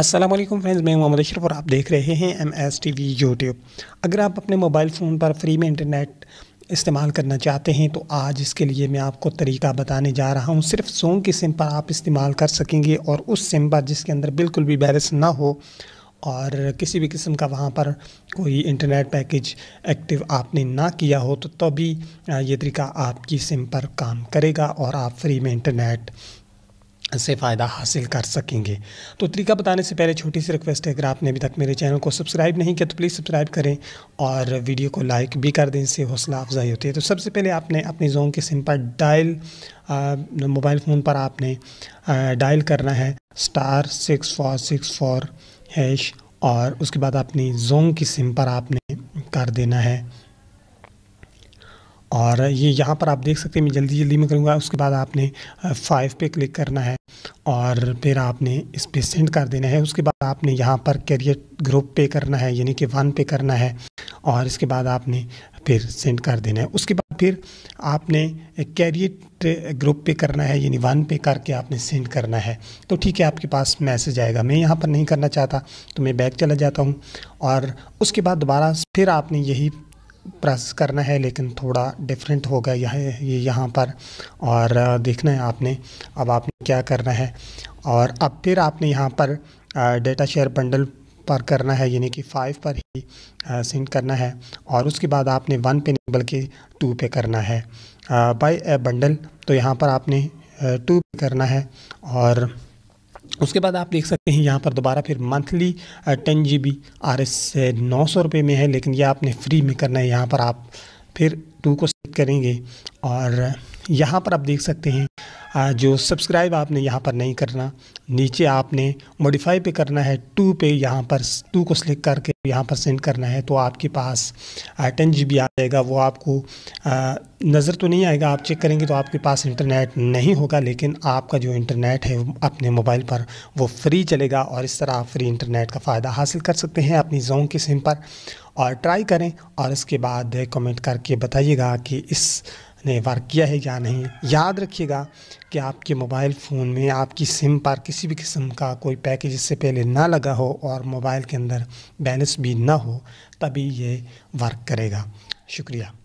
السلام علیکم فرینڈز، میں محمد اشرف اور آپ دیکھ رہے ہیں M S T V YouTube. اگر آپ اپنے موبائل فون پر فری میں انٹرنیٹ استعمال کرنا چاہتے ہیں تو آج اس کے لیے میں آپ کو طریقہ بتانے جا رہا ہوں۔ صرف زون کی سم پر آپ استعمال کر سکیں گے، اور اس سم پر جس کے اندر بالکل بھی بیلنس نہ ہو اور کسی بھی قسم کا وہاں پر کوئی انٹرنیٹ پیکج ایکٹیو آپ نے نہ کیا ہو تو تبھی یہ طریقہ آپ کی سم پر کام کرے گا اور آپ فری میں انٹرنیٹ سے فائدہ حاصل کر سکیں گے۔ تو طریقہ بتانے سے پہلے چھوٹی سی ریکویسٹ ہے، اگر آپ نے ابھی تک میرے چینل کو سبسکرائب نہیں کیا تو پلیز سبسکرائب کریں اور ویڈیو کو لائک بھی کر دیں، اس سے حوصلہ افزائی ہوتی ہے۔ تو سب سے پہلے آپ نے اپنی زون کے سم پر موبائل فون پر آپ نے ڈائل کرنا ہے *6464#، اور اس کے بعد اپنی زون کی سم پر آپ نے کر دینا ہے، اور یہ یہاں پر آپ دیکھ سکتے ہیں، میں جلدی میں کروں گا۔ اس کے بعد آپ نے 5 پہ کلک کرنا ہے اور پھر آپ نے اس پہ سینڈ کر دینا ہے۔ اس کے بعد آپ نے یہاں پر کیریٹ گروپ پہ کرنا ہے، یعنی کہ 1 پہ کرنا ہے، اور اس کے بعد آپ نے پھر سینڈ کر دینا ہے۔ اس کے بعد پھر آپ نے کیریٹ گروپ پہ کرنا ہے، یعنی 1 پہ کر کے آپ نے سینڈ کرنا ہے۔ تو ٹھیک ہے، آپ کے پاس میسج آئے گا۔ میں یہاں پر نہیں کرنا چاہتا تو میں بیک چلا جاتا ہوں، اور اس کے بعد دوبارہ پھر آپ نے یہی پروسیس کرنا ہے، لیکن تھوڑا ڈیفرنٹ ہوگا یہاں پر، اور دیکھنا ہے آپ نے اب آپ نے کیا کرنا ہے۔ اور اب پھر آپ نے یہاں پر ڈیٹا شیئر بنڈل پر کرنا ہے، یعنی کہ 5 پر ہی سینڈ کرنا ہے، اور اس کے بعد آپ نے 1 پہ نہیں بلکہ 2 پہ کرنا ہے۔ بائی اے بنڈل تو یہاں پر آپ نے 2 پہ کرنا ہے، اور اس کے بعد آپ دیکھ سکتے ہیں یہاں پر دوبارہ پھر منتھلی 10 GB RS 900 روپے میں ہے، لیکن یہ آپ نے فری میں کرنا ہے۔ یہاں پر آپ پھر 2 کو سلیکٹ کریں گے، اور یہاں پر آپ دیکھ سکتے ہیں جو سبسکرائب آپ نے یہاں پر نہیں کرنا، نیچے آپ نے موڈیفائی پہ کرنا ہے 2 پہ، یہاں پر 2 کو سلیکٹ کر کے یہاں پر سینڈ کرنا ہے، تو آپ کے پاس 10 GB آ جائے گا۔ وہ آپ کو نظر تو نہیں آئے گا، آپ چیک کریں گے تو آپ کے پاس انٹرنیٹ نہیں ہوگا، لیکن آپ کا جو انٹرنیٹ ہے اپنے موبائل پر وہ فری چلے گا، اور اس طرح آپ فری انٹرنیٹ کا فائدہ حاصل کر سکتے ہیں اپنی زون کی سم پر۔ اور ٹرائی کریں اور اس کے بعد کمنٹ کر کے بتائیے گا کہ اس نے ورک کیا ہے یا نہیں۔ یاد رکھیے گا کہ آپ کے موبائل فون میں آپ کی سم پر کسی بھی قسم کا کوئی پیکج اس سے پہلے نہ لگا ہو اور موبائل کے اندر بیلنس بھی نہ ہو، تبھی یہ ورک کرے گا۔ شکریہ۔